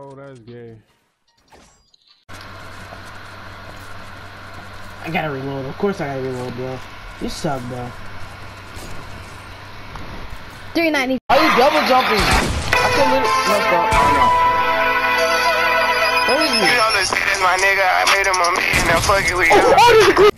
Oh, that's gay. I gotta reload. Of course I gotta reload, bro. You suck, bro. 390. Are you double jumping? I can literally. No, stop. Where is he? You know, let's see, that's my nigga. I made him a million. Now fuck it, we Oh, this is